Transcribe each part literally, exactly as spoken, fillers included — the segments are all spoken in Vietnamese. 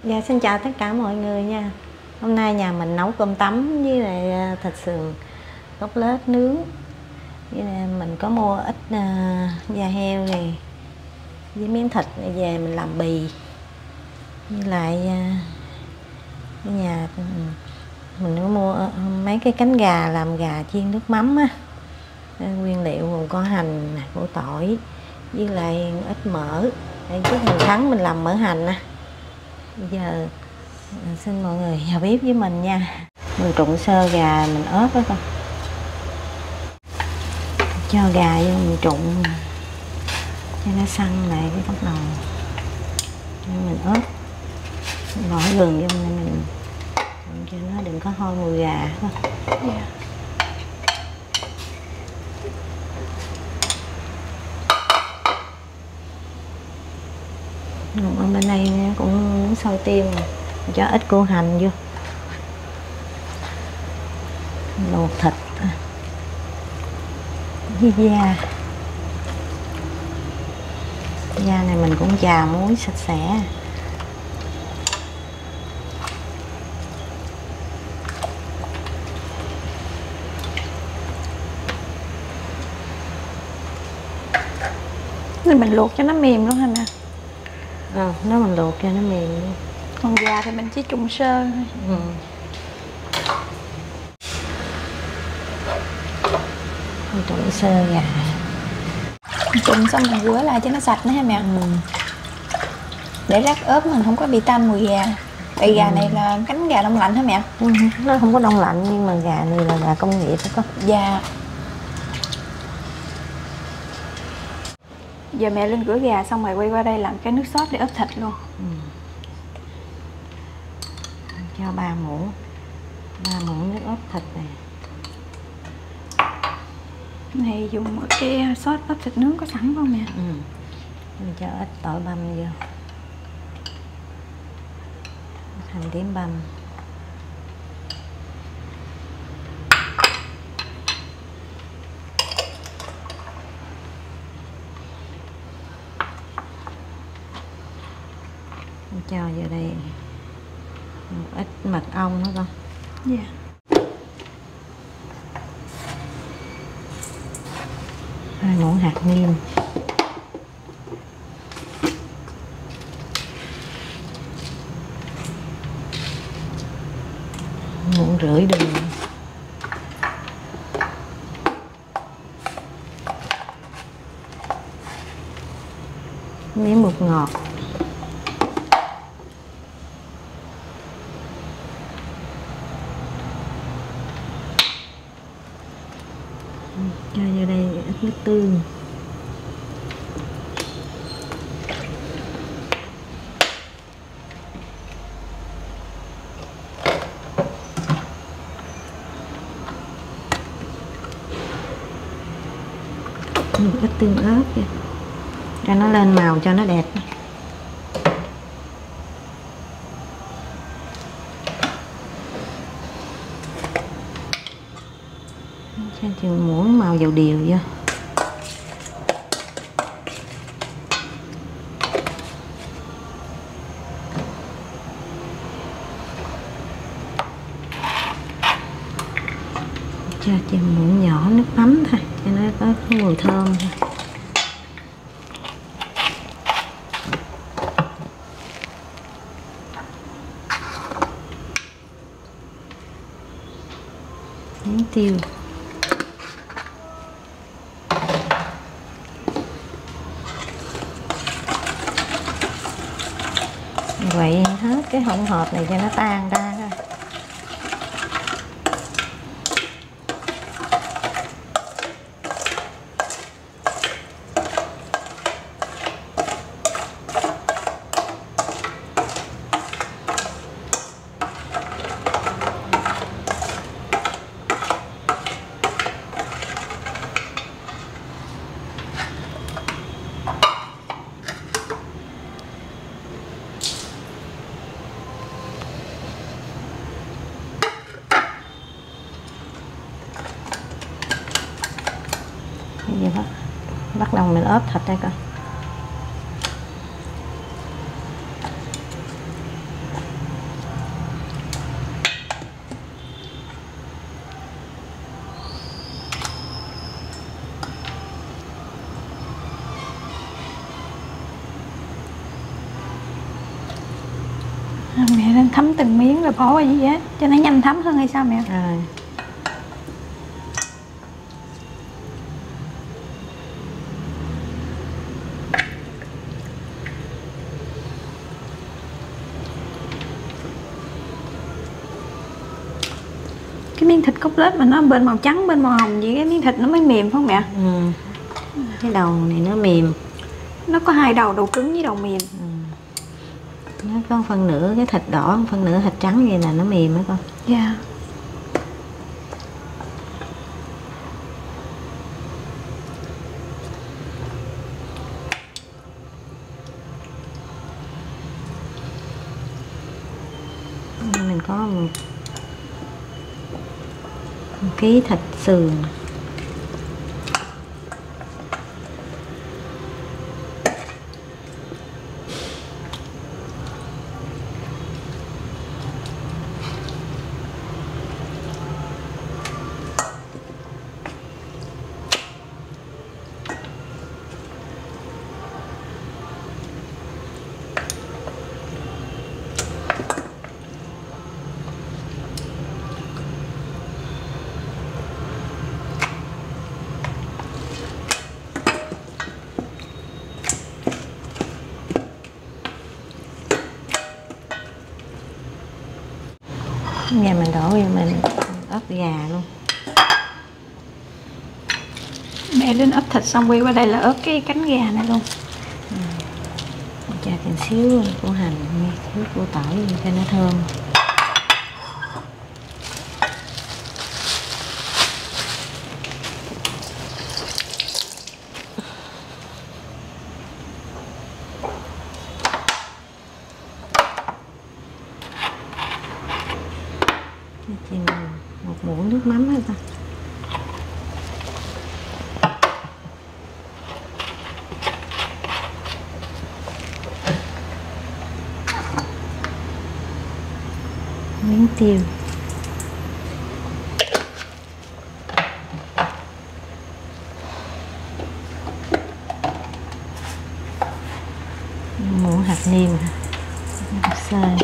Dạ xin chào tất cả mọi người nha. Hôm nay nhà mình nấu cơm tấm với lại thịt sườn cốt lết nướng. Với lại mình có mua ít uh, da heo này với miếng thịt này về mình làm bì. Với lại uh, nhà mình có mua uh, mấy cái cánh gà làm gà chiên nước mắm á. Nguyên liệu gồm có hành, củ tỏi với lại ít mỡ. Để chút mình thắng mình làm mỡ hành nè. Bây giờ xin mọi người vào bếp với mình nha. Mình trụng sơ gà mình ớt đó con. Cho gà vô mình trụng cho nó săn lại cái bắt đầu mình ớt bỏ gừng vô mình trụng cho nó đừng có hôi mùi gà thôi. Yeah. Ở bên đây cũng sôi tiêu nè, cho ít củ hành vô, luộc thịt với da. Da này mình cũng chà muối sạch sẽ. Nên mình luộc cho nó mềm luôn hả mẹ? Ờ, nó mình luộc cho nó mềm luôn. Còn gà thì mình chỉ trụng sơ thôi. Ừ. Mình trụng sơ gà. Trụng xong mình rửa lại cho nó sạch nữa hả mẹ? Ừ. Để rác ớt mình không có bị tanh mùi gà. Tại gà này là cánh gà đông lạnh hả mẹ? Ừ, nó không có đông lạnh nhưng mà gà này là gà công nghiệp đó con. Dạ. Giờ mẹ lên rửa gà xong rồi quay qua đây làm cái nước sốt để ướp thịt luôn. Ừ. Cho ba muỗng ba muỗng nước ướp thịt này. Này dùng cái sốt ướp thịt nướng có sẵn không mẹ? Ừ. Mình cho ít tỏi băm vô, hành tím băm, mình cho vào đây một ít mật ong nữa con. Dạ. Yeah. Hai muỗng hạt nêm, muỗng rưỡi đường, miếng bột ngọt, cho vô đây ít nước tương, một ít tương ớt kìa, cho nó lên màu cho nó đẹp. Cho chừng muỗng màu dầu điều vô. Cho chừng muỗng nhỏ nước mắm thôi cho nó có mùi thơm thôi. Miếng tiêu, quậy hết cái hỗn hợp này cho nó tan ra thôi. Bây giờ bắt, bắt đầu mình ốp thịt đây coi. À, mẹ đang thấm từng miếng rồi bỏ vào gì á cho nó nhanh thấm hơn hay sao mẹ? Rồi. Cái miếng thịt cốt lết mà nó bên màu trắng bên màu hồng gì cái miếng thịt nó mới mềm phải không mẹ? Ừ. Cái đầu này nó mềm. Nó có hai đầu, đầu cứng với đầu mềm. Ừ. Nó có phần nửa cái thịt đỏ, phần nửa thịt trắng vậy là nó mềm đó con. Dạ. Yeah. Mình có một, một ký thịt sườn. Giờ mình đổ vô mình ớt gà luôn. Mẹ đến ấp thịt xong quay qua đây là ớt cái cánh gà này luôn. Ừ. Cho thêm xíu củ hành, xíu củ tỏi cho nó thơm. Chỉ một muỗng nước mắm hết thôi. Miếng tiêu. Muỗng hạt nêm, hạt xay.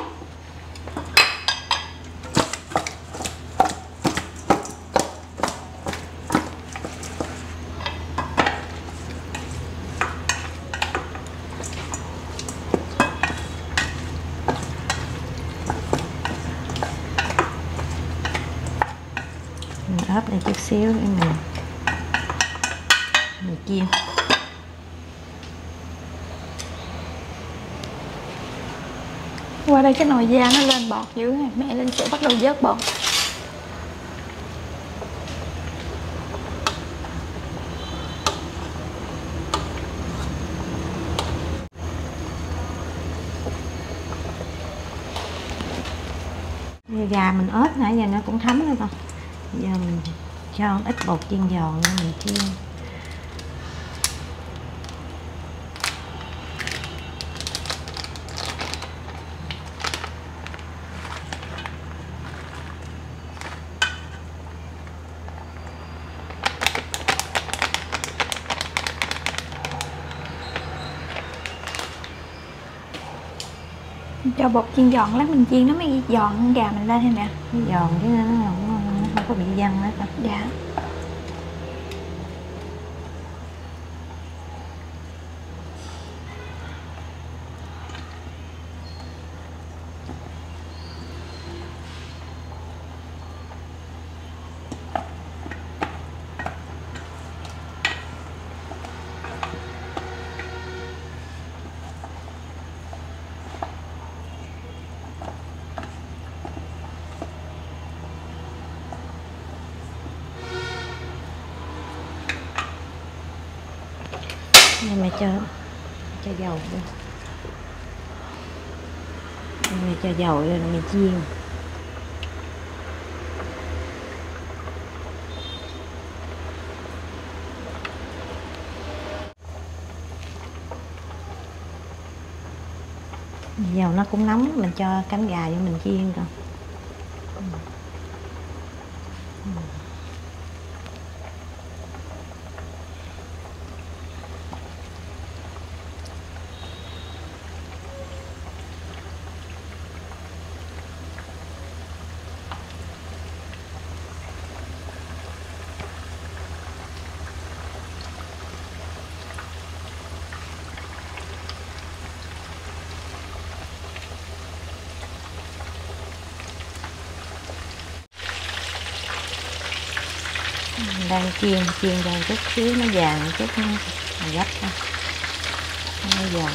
Mình ốp lại chút xíu để mình mình chiên. Qua đây cái nồi da nó lên bọt dữ này, mẹ lên sẽ bắt đầu vớt bọt. Gà mình ốp nãy giờ nó cũng thấm rồi con. Giờ mình cho ít bột chiên giòn để mình chiên. Cho bột chiên giòn lát mình chiên nó mới giòn gà mình lên thêm nè. Giòn chứ nó không, nó không có bị văng hết đâu. Dạ. Nên mẹ cho cho dầu vô. Mẹ cho dầu vô rồi mẹ chiên. Dầu nó cũng nóng, mình cho cánh gà vô mình chiên coi. Ừ. Ừ. Mình đang chiên chiên ra chút xíu nó vàng chút nó gấp ra nó vàng.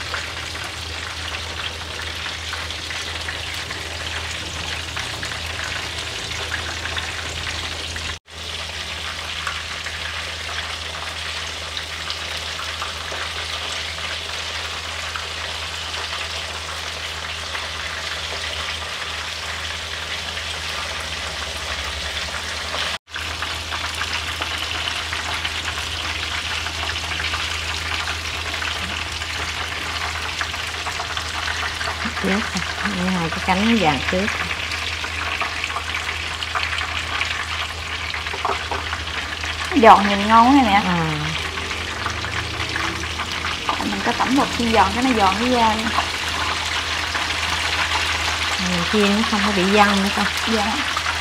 Trước như hai cái cánh nó vàng trước. Giòn nhìn ngon quá nè. À. Mình có tẩm bột chiên giòn cái nó giòn cái da luôn. Mình chiên nó không có bị văng nữa con. Dạ.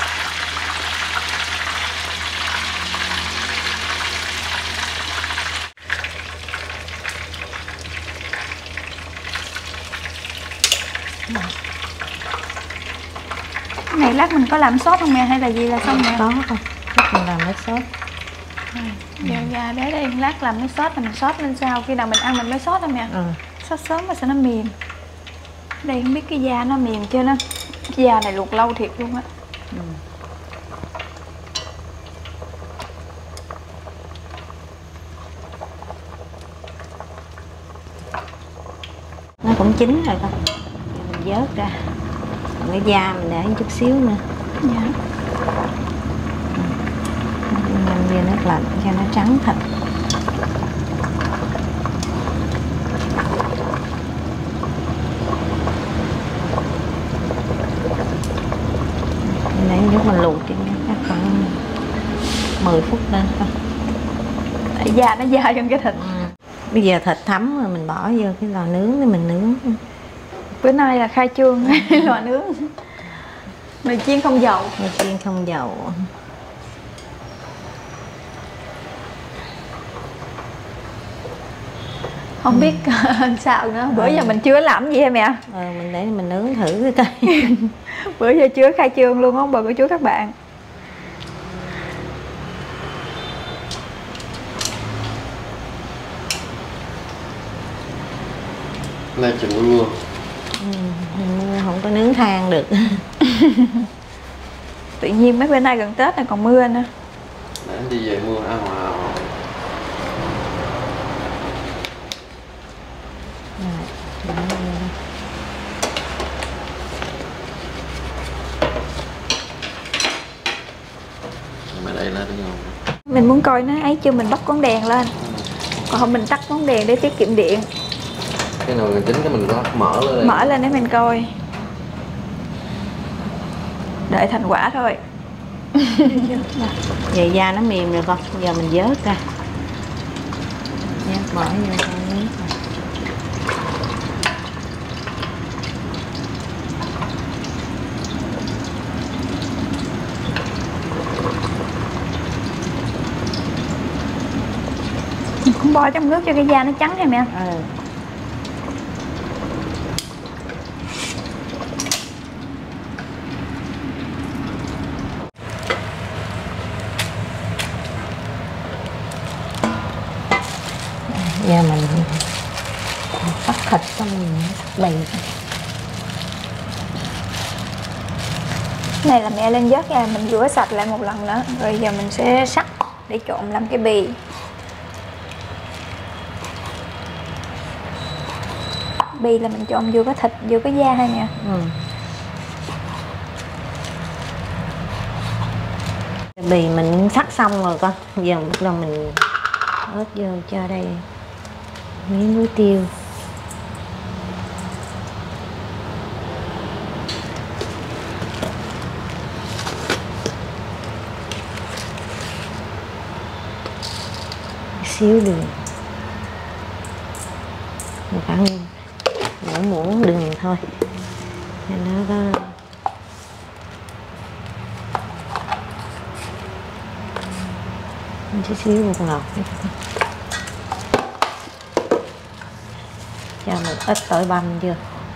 Cái này lát mình có làm sốt không mẹ hay là gì là xong mẹ? Có không? Chắc mình làm nước sốt. Giờ ra để đây lát làm nước sốt là mình sốt lên sau, khi nào mình ăn mình mới sốt thôi mẹ. Ừ. Sốt sớm mà sao nó mềm. Đây không biết cái da nó mềm chưa nó. Cái da này luộc lâu thiệt luôn á. Ừ. Nó cũng chín rồi con. Mình vớt ra. Cái da mình để chút xíu nữa. Dạ. Ngâm vô nước lạnh cho nó trắng thịt. Nãy lúc mình luộc thì chắc khoảng mười phút lên thôi. Tại da nó dai trong cái thịt. Ừ. Bây giờ thịt thấm rồi mình bỏ vô cái lò nướng để mình nướng. Bữa nay là khai trương lò nướng. Nồi chiên không dầu. Nồi chiên không dầu. Không biết sao nữa. Bữa ừ. giờ mình chưa làm gì hả mẹ? Ừ, mình để mình nướng thử cái cây. Bữa giờ chưa khai trương luôn không bà cô chú các bạn. Nay trời mưa mưa. Ừ, mưa không có nướng than được. Tự nhiên mấy bữa nay gần Tết này còn mưa nữa. Để anh đi về mưa ăn hòa. Mà đây là đúng không? Mình muốn coi nó ấy chưa mình bắt con đèn lên. Còn không mình tắt ngón đèn để tiết kiệm điện. Cái nồi gần chín cái mình có mở lên đây. Mở lên để mình coi. Đợi thành quả thôi. Vậy da nó mềm rồi con. Giờ mình vớt ra. Vớt bỏ vô con nước. Cũng bỏ trong nước cho cái da nó trắng hay mẹ? Ừ. Giờ mình cắt thịt xong mình bày. Cái này là mẹ lên vớt ra mình rửa sạch lại một lần nữa. Rồi giờ mình sẽ sắc để trộn làm cái bì. Bì là mình trộn vừa có thịt vừa có da hay nè. Ừ. Bì mình sắc xong rồi con. Giờ bắt đầu mình ớt vô cho đây miếng muối tiêu. Xíu đường. Một khoảng nửa muỗng đường thôi cho nó có chút xíu bột ngọt, cho một ít tỏi băm vô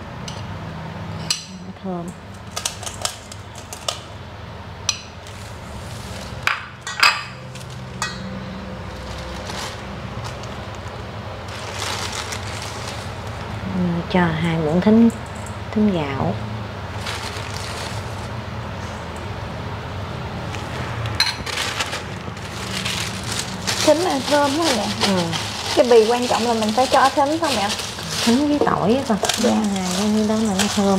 nó thơm. cho hai muỗng thính thính gạo. Thính là thơm quá mẹ. Ừ. Cái bì quan trọng là mình phải cho thính thôi mẹ. Thính với tỏi á con. Dạ. Hai cái đó là nó thơm.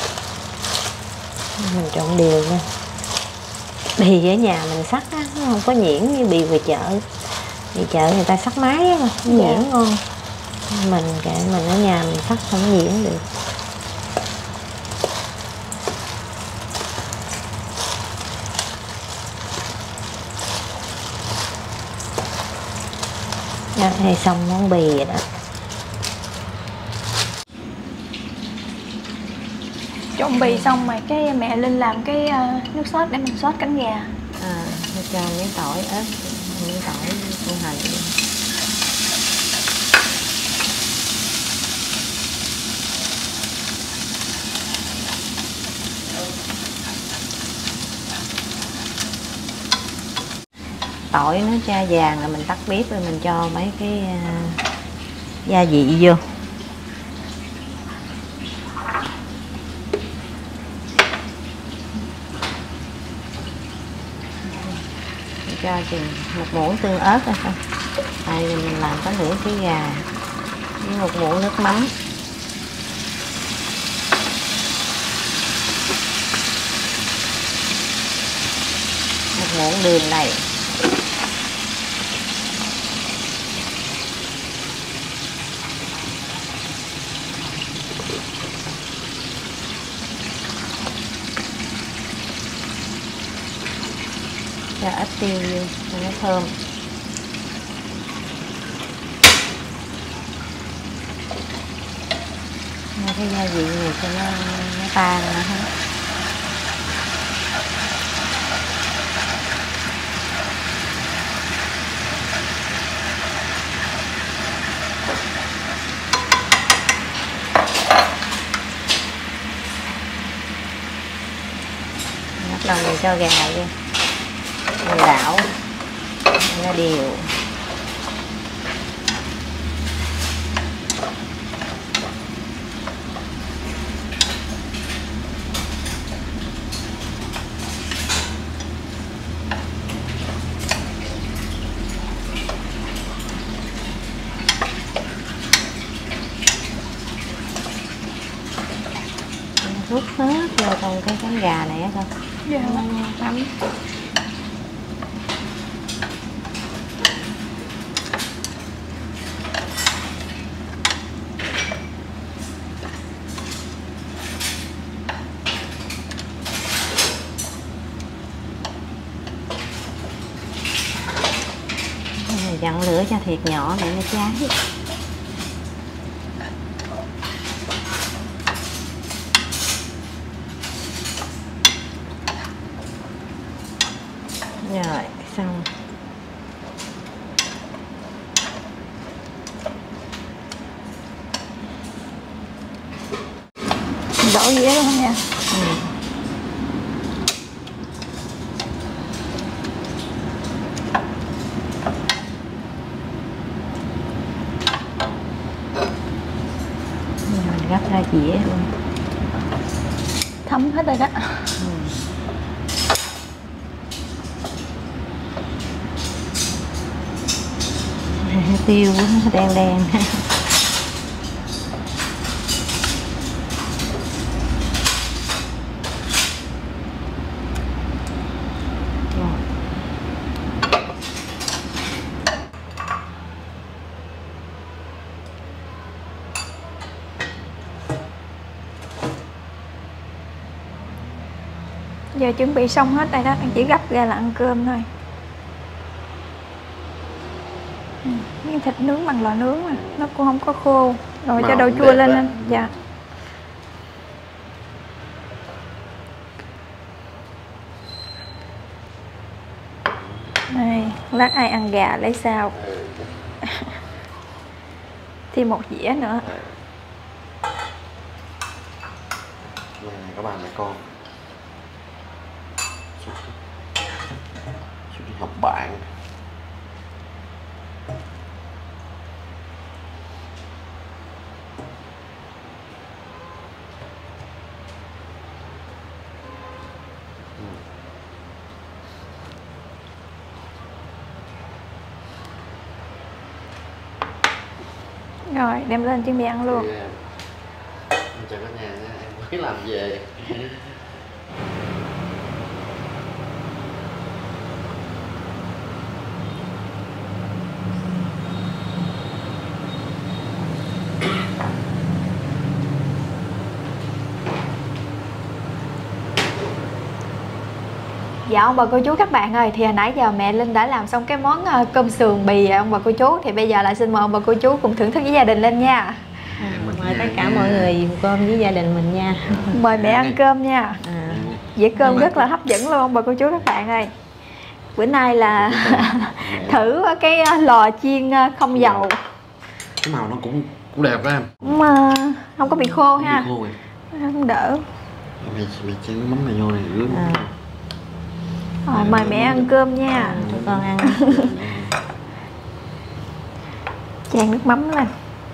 Mình trộn đều nha. Bì ở nhà mình sắc á, nó không có nhuyễn như bì ngoài chợ. Bì chợ người ta sắc máy á, nó nhuyễn Dạ. ngon. Mình kệ mình ở nhà mình sắc không nhuyễn được. Đó, thì xong món bì rồi đó. Trộn bì xong rồi cái mẹ Linh làm cái uh, nước sốt để mình sốt cánh gà. À, cho miếng tỏi ớt, miếng tỏi con hành. Tỏi nó cha vàng là mình tắt bếp rồi mình cho mấy cái uh, gia vị vô. Cho chừng một muỗng tương ớt rồi thôi. Tại vì mình làm có nửa cái gà với một muỗng nước mắm. Một muỗng đường này. Cho ít tiêu vô cho nó thơm. Mấy cái gia vị này cho nó nó tan ra hết. Bắt đầu mình cho gà vô. Mình đảo nó đều. Rút hết vô trong cái cánh gà này á con. Dạ. Tắm. Dặn lửa cho thiệt nhỏ để nó cháy. Rồi, xong. Đổ dĩa luôn nha. Ừ. Mình gấp ra dĩa luôn. Thấm hết rồi đó. Ừ. Tiêu đen đen. Giờ chuẩn bị xong hết rồi đó, chỉ gấp ra là ăn cơm thôi. Ừ, miếng thịt nướng bằng lò nướng mà nó cũng không có khô. Rồi Màu cho đầu cũng chua đẹp lên đó. anh. Dạ. Này, lát ai ăn gà lấy sao. Thêm một dĩa nữa. Này các bạn mẹ con. Suốt đi học bạn. Rồi đem lên chuẩn bị ăn luôn. Thì, em chào cả nhà nha, em mới làm về. Dạ ông bà cô chú các bạn ơi, thì hồi nãy giờ mẹ Linh đã làm xong cái món ờ, cơm sườn bì ông bà cô chú. Thì bây giờ là xin mời ông bà cô chú cùng thưởng thức với gia đình lên nha. À, mời tất cả mọi người dùng cơm với gia đình mình nha. Mời mẹ ăn cơm nha. À, Dĩa cơm rất là hấp dẫn luôn ông bà cô chú các bạn ơi. Bữa nay là thử cái ờ, lò chiên ờ, không dầu. Cái màu nó cũng cũng đẹp đó em. Cũng ờ, không có bị khô Không ha. bị khô rồi. Không đỡ. Mày, mày chiên cái mắm này vô này rưới. à, Rồi mời mẹ ăn cơm nha. à, tụi con ăn. Chan nước mắm lên.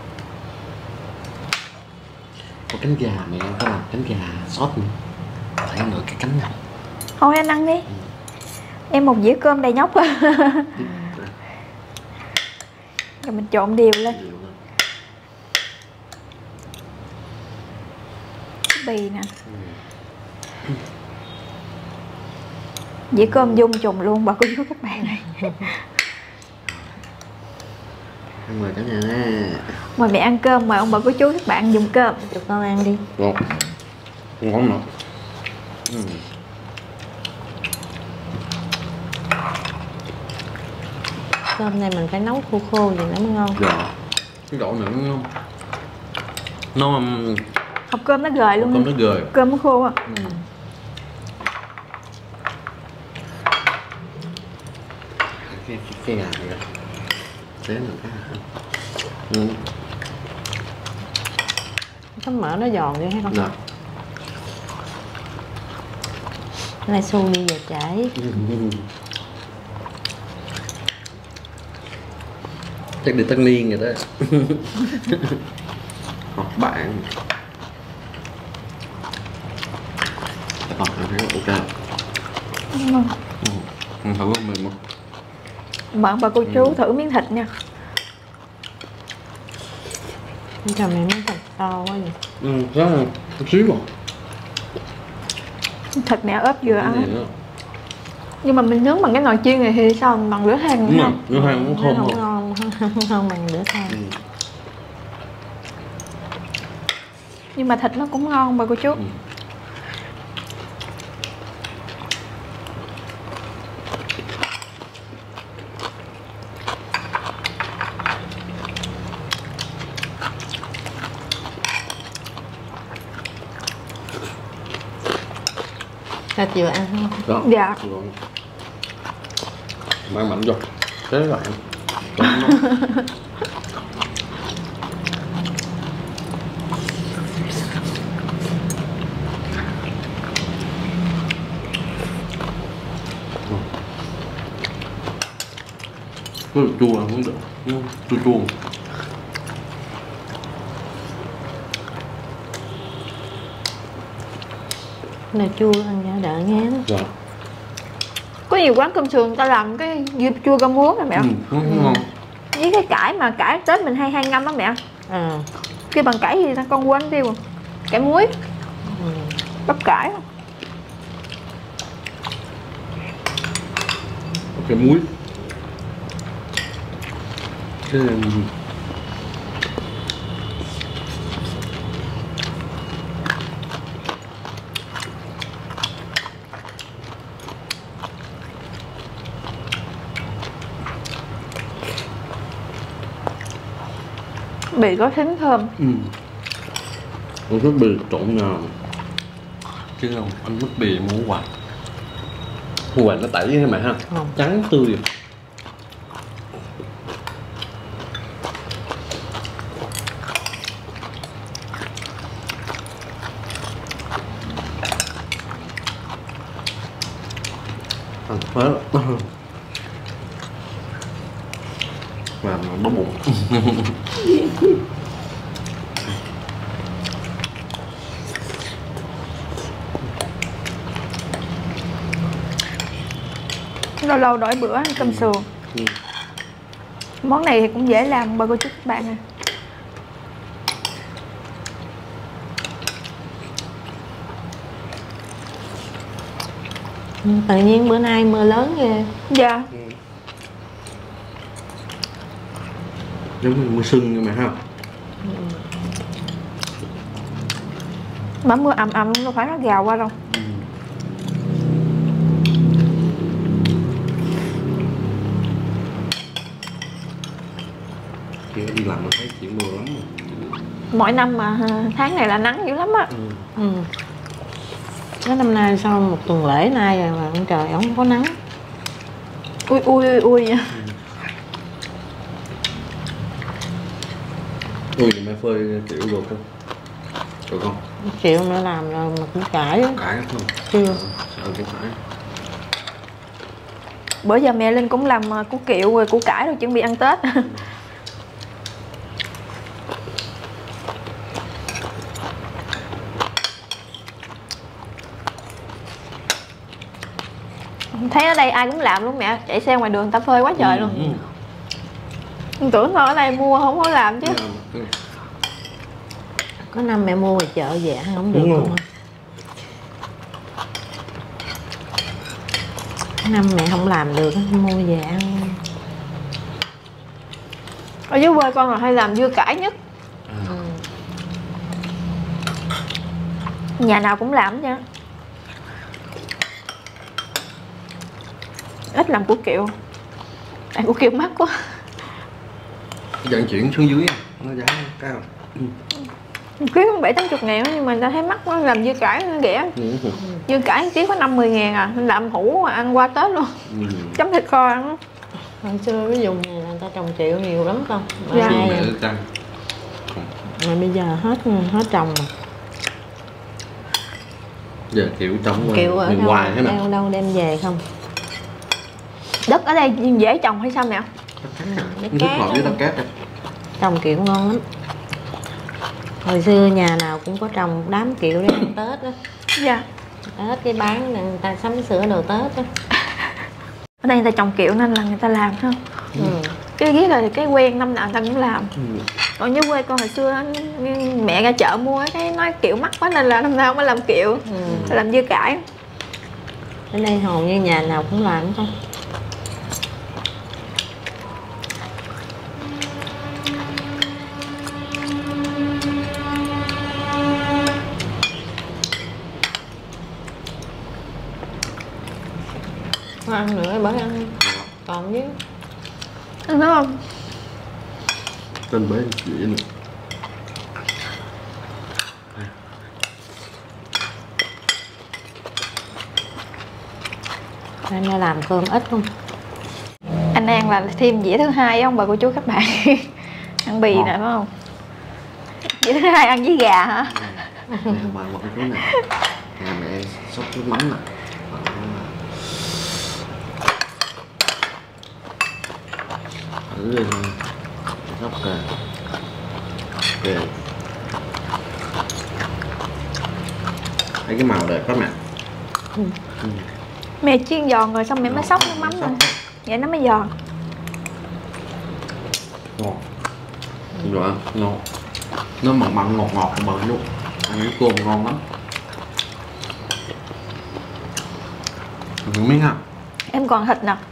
Có cánh gà mẹ em có làm cánh gà sốt nữa. Phải ăn nữa cái cánh này. Thôi anh ăn đi. Em một dĩa cơm đầy nhóc. Rồi mình trộn đều lên. Nhiều lắm. Bì nè. Ừ. Dĩa cơm dung trùng luôn bà cô chú các bạn này. Em mời cả nhà nha. Mời mẹ ăn cơm, mời ông bà cô chú các bạn dùng cơm. Tụi con ăn đi. Ngon. Ngon mà. Ừ. Cơm này mình phải nấu khô khô vậy nó mới ngon. Dạ. Cái độ nữa nó nó um, Hộp cơm nó gời luôn. cơm nó gời. Cơm nó khô à. Ừ. Cái, cái, cái gà này xé được cái ừ. Cái mỡ nó giòn vậy hay không? Dạ. Cái này xu đi về trễ. Ừ. Chắc đi tất niên rồi đó. Học bạn. Học bạn thấy ok. Ngon. Ừ. Thử không mềm không? Mời ông bà cô chú thử miếng thịt nha. Cái trò này miếng thịt to quá vậy. Ừ, rất là chút xíu mà. Thịt mẹ ướp vừa Cái này ăn. nó Nhưng mà mình nướng bằng cái nồi chiên này thì sao bằng lửa than đúng nữa rồi, không? nó hay nó Nó thơm không hơn. ngon, không ngon bằng lửa than. Ừ. Nhưng mà thịt nó cũng ngon bà cô chú. Ừ. Cho chiều ăn không? Đó. Dạ. Rồi. Mang mạnh vô. Thế là em. Cho nó có được chua không được, chua chua chua. Cái này chua ăn cho đỡ ngán. Dạ. Có nhiều quán cơm sườn ta làm cái dưa chua cơm muối nè mẹ. Ừ, nó ngon. Với cái cải mà cải Tết mình hay hay ngâm á mẹ. À, Cái bằng cải gì ta con quên tiêu rồi. Cải muối, ừ. bắp cải. Cái muối. Cái Bì có thính thơm. ừ. Con thích bì trộn nhờ. Chứ không, anh thích bì mua hoài. Mua hoài nó tẩy với mày ha. Không. Trắng tươi vậy. Ăn phế lắm. Và nó bóp bụng. Lâu lâu đổi bữa ăn cơm sườn. Ừ. Món này thì cũng dễ làm bà cô chú các bạn à. Tự nhiên bữa nay mưa lớn ghê. Dạ. Ừ. Giống như mưa sưng nhưng mà ha. Mà mưa ầm ầm đâu phải nó gào qua đâu. Ừ. Chị đi làm mà thấy chuyện mưa lắm rồi. Mỗi năm mà tháng này là nắng dữ lắm á. Ừ. Ừ. Cái năm nay sau một tuần lễ nay rồi mà ông trời ổng không có nắng. Ui ui ui ui nha. Ui mẹ phơi kiểu được không? Được không? Chịu nữa làm rồi mà cũng cãi á. Cãi không? Chưa. Sợ cái cãi. Bữa giờ mẹ Linh cũng làm củ kiệu rồi củ cải rồi chuẩn bị ăn Tết. Thấy ở đây ai cũng làm luôn mẹ, chạy xe ngoài đường người ta phơi quá trời luôn. Ừ. Mình tưởng thôi ở đây mua không có làm chứ. Ừ. Có năm mẹ mua ngoài chợ về ăn không được Đúng luôn. rồi. Cái năm mẹ không làm được mua về ăn. Ở dưới quê con là hay làm dưa cải nhất. À. Nhà nào cũng làm chứ. Ít làm củ kiệu. Tại củ kiệu mắc quá. Vận chuyển xuống dưới nó giá cao. Ừ. Ký cũng bảy tám chục ngàn nhưng mà người ta thấy mắc quá, làm dưa cải nó rẻ. Ừ. Dưa cải ký có năm mươi ngàn à, làm hủ mà ăn qua Tết luôn. Ừ. Chấm thịt kho ăn. Hồi xưa cái vùng này là người ta trồng kiệu nhiều lắm con. Mà Dạ. nay Mẹ căng. mà bây giờ hết hết trồng rồi. Giờ kiểu trong Kiệu ở miền đâu, ngoài thế nào? đâu, đâu đem về không? Đất ở đây dễ trồng hay sao mẹ? Đất Nước cát ngọt với á. đất cát. Trồng kiệu ngon lắm. Hồi xưa nhà nào cũng có trồng đám kiệu để ăn Tết đó. Dạ. Tết cái bán người ta sắm sửa đồ Tết đó. Ở đây người ta trồng kiệu nên là người ta làm thôi. Ừ. Cái ghét là cái quen năm nào người ta cũng làm. Ừ. Còn như quê con hồi xưa á, mẹ ra chợ mua cái nói kiệu mắc quá nên là năm nào mới làm kiệu. Ừ. Làm dưa cải. Ở đây hầu như nhà nào cũng làm không? Có ăn nữa bởi ăn còn với Ăn thấy không? Tên bế chị nè. anh ra làm cơm ít không? Anh An là thêm dĩa thứ hai ông bà cô chú các bạn. Ăn bì Ngon. nè phải không? Dĩa thứ hai ăn với gà hả? Mẹ không bạn một cái này. Nhà mẹ xóc nước mắm nè. Thử lên góc kìa. Kìa. Thấy cái màu đẹp quá mẹ. Ừ. Ừ. Mẹ chiên giòn rồi xong mẹ mới xóc nước mắm Xóc rồi. á. Vậy nó mới giòn. Ngon. Rồi ngon. Nó mặn mặn ngọt ngọt bờ luôn. Ăn với cơm ngon lắm. Thử miếng ha. Em còn thịt nè.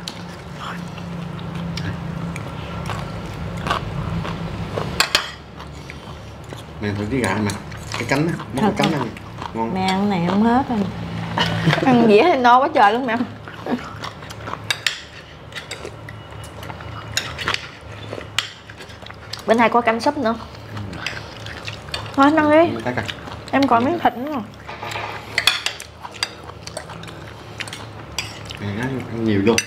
Mẹ thử cái gà nè. Cái cánh á, món cái Thật cánh không? này ngon. Mẹ ăn này không hết rồi. Ăn dĩa thì no quá trời luôn mẹ. Bên này có canh súp nữa. Thôi ăn đi. Cái cà. Em còn miếng thịt nữa rồi. Mẹ ăn, ăn nhiều vô.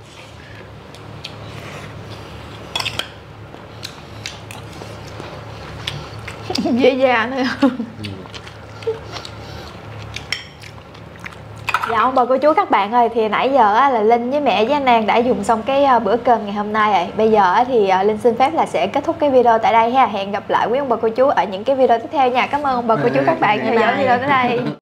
Dễ da nữa. Ừ. Dạ ông bà cô chú các bạn ơi, thì nãy giờ á, là Linh với mẹ với anh An đã dùng xong cái uh, bữa cơm ngày hôm nay rồi. Bây giờ á, thì uh, Linh xin phép là sẽ kết thúc cái video tại đây ha. Hẹn gặp lại quý ông bà cô chú ở những cái video tiếp theo nha. Cảm ơn ông bà cô chú các bạn theo dõi video tới đây.